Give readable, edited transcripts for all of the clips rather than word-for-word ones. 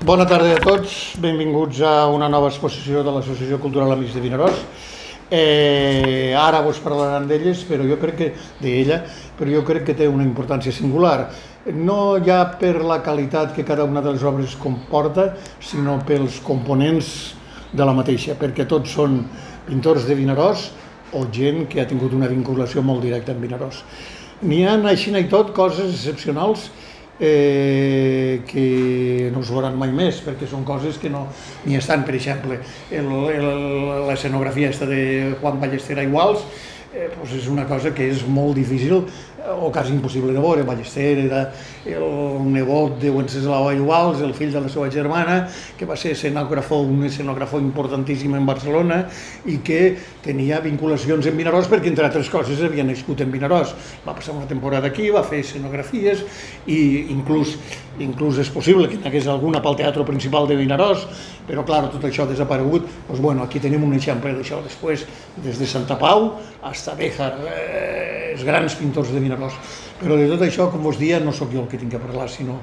Bona tarda a tots, benvinguts a una nova exposició de l'Associació Cultural Amics de Vinaròs. Ara vos parlaran d'elles, però jo crec que té una importància singular, no ja per la qualitat que cada una de les obres comporta, sinó pels components de la mateixa, perquè tots són pintors de Vinaròs o gent que ha tingut una vinculació molt directa amb Vinaròs. N'hi ha així i tot coses excepcionals que no es veuran mai més, perquè són coses que no n'hi estan. Per exemple, l'escenografia de Juan Ballester a Iguals és una cosa que és molt difícil o quasi impossible de veure. Ballester era el nebot de Wenceslao Iguals, el fill de la seva germana, que va ser un escenògrafo importantíssim en Barcelona i que tenia vinculacions amb Vinaròs perquè, entre altres coses, havia nascut en Vinaròs. Va passar una temporada aquí, va fer escenografies i inclús és possible que n'hi hagués alguna pel Teatre Principal de Vinaròs, però, clar, tot això ha desaparegut. Doncs, bueno, aquí tenim un exemple d'això. Després, des de Santa Pau fins a Béjar, els grans pintors de Vinaròs. Però de tot això, com vos dia, no sóc jo el que tinc que parlar, sinó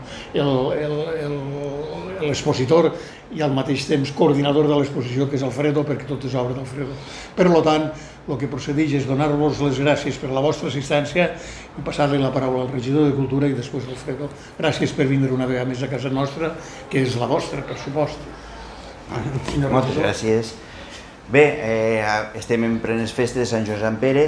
l'expositor i al mateix temps coordinador de l'exposició, que és Alfredo, perquè tot és obra d'Alfredo. Per tant, el que procedeix és donar-vos les gràcies per la vostra assistència i passar-li la paraula al regidor de Cultura i després a Alfredo. Gràcies per vindre una vegada més a casa nostra, que és la vostra, per supost. Moltes gràcies. Bé, estem en plenes festes de Sant Josep Pere.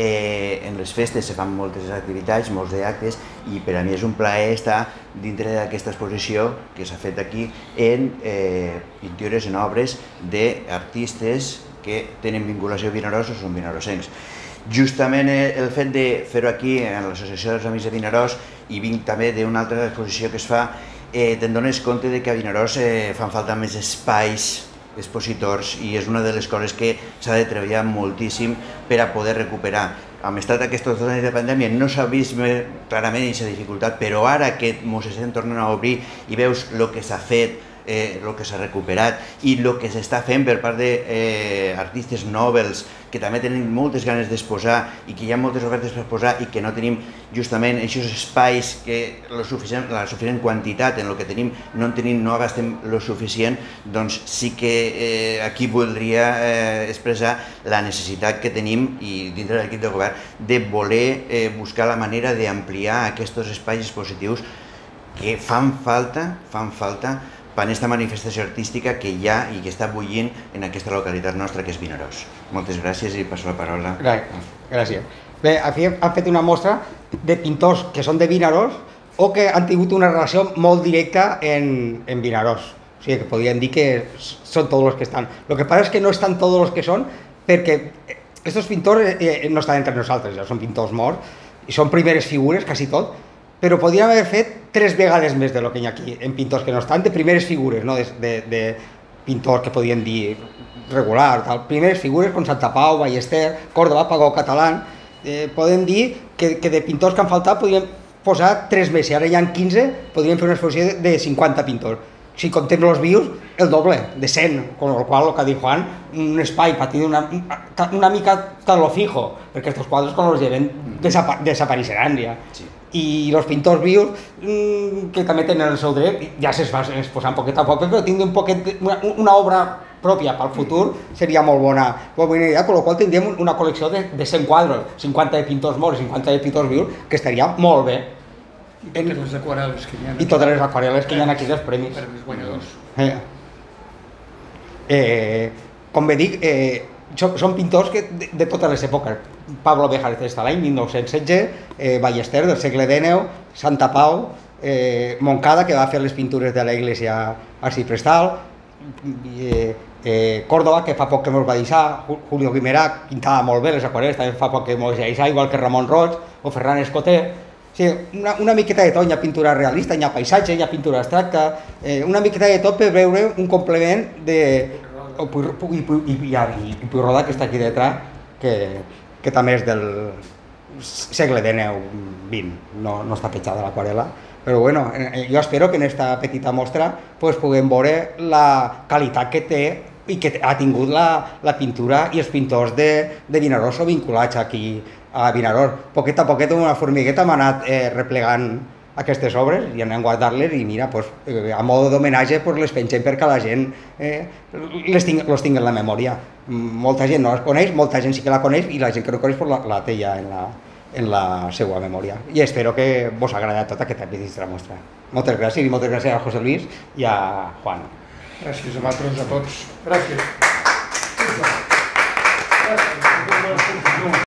En les festes se fan moltes activitats, molts d'actes, i per a mi és un plaer estar dintre d'aquesta exposició que s'ha fet aquí en pintures, en obres d'artistes que tenen vinculació a Vinaròs o són vinaròsencs. Justament el fet de fer-ho aquí en l'Associació dels Amics de Vinaròs, i vinc també d'una altra exposició que es fa, te'n dones compte que a Vinaròs fan falta més espais expositors, i és una de les coses que s'ha de treballar moltíssim per a poder recuperar. Hem estat aquests 2 anys de pandèmia, no s'ha vist clarament aquesta dificultat, però ara que ens estem tornant a obrir i veus el que s'ha fet, el que s'ha recuperat i el que s'està fent per part d'artistes nobles que també tenen moltes ganes d'exposar i que hi ha moltes ofertes per exposar i que no tenim justament aquests espais que la suficient quantitat en el que tenim no abastem el suficient, doncs sí que aquí voldria expressar la necessitat que tenim, i dintre de l'equip de govern, de voler buscar la manera d'ampliar aquests espais expositius que fan falta per aquesta manifestació artística que hi ha i que està bullint en aquesta localitat nostra, que és Vinaròs. Moltes gràcies i passo la paraula. Gràcies. Bé, aquí han fet una mostra de pintors que són de Vinaròs o que han tingut una relació molt directa en Vinaròs. O sigui, que podríem dir que són tots els que estan. El que passa és que no estan tots els que són, perquè aquests pintors no estan entre nosaltres, ja són pintors morts i són primeres figures, quasi tot, però podríem haver fet 3 vegades més del que hi ha aquí, en pintors que no estan, de primeres figures, no de pintors que podríem dir regular, primeres figures com Santa Pau, Ballester, Córdoba, Pagó Catalán. Podem dir que de pintors que han faltat podríem posar 3 més, i ara hi ha 15, podríem fer una exposició de 50 pintors. Si contem els vius, el doble, de 100, con el qual, el que ha dit Juan, un espai para tiene una mica tan lo fijo, perquè estos quadros quan els lleven desapareixeran ja. I els pintors vius, que també tenen el seu dret, ja s'estan exposant poquet a poc, però tindre una obra pròpia pel futur seria molt bona idea, amb la qual tindríem una col·lecció de 100 quadres, 50 de pintors morts i 50 de pintors vius, que estaria molt bé. I totes les aquarel·les que hi ha aquí. I totes les aquarel·les que hi ha aquí dels premis. Per als guanyadors. Com bé dic, són pintors de totes les èpoques. Pablo Béjar està l'any 1916, Ballester del segle XIX, Santa Pau, Moncada, que va fer les pintures de l'església arciprestal, Córdoba, que fa poc que ens va deixar, Julio Guimerà pintava molt bé les aquarel·les, també fa poc que ens va deixar, igual que Ramon Roig o Ferran Escoter. Una miqueta de tot, hi ha pintura realista, hi ha paisatge, hi ha pintura abstracta, una miqueta de tot per veure un complement de... i Puigrodà, que està aquí darrere, que també és del segle XIX-XX, no està petjada l'aquarel·la, però bueno, jo espero que en aquesta petita mostra puguem veure la qualitat que té i que ha tingut la pintura i els pintors de Vinaròs o vinculats aquí a Vinaròs. Poquet a poquet, una formigueta m'ha anat replegant aquestes obres i anem a guardar-les i mira, a mode d'homenatge les pengem perquè la gent les tingui en la memòria. Molta gent no les coneix, molta gent sí que la coneix i la gent que no coneix la té ja en la seva memòria. I espero que vos agradi tot aquest episodi de la mostra. Moltes gràcies i moltes gràcies a José Luis i a Juan. Gràcies a vosaltres, a tots. Gràcies.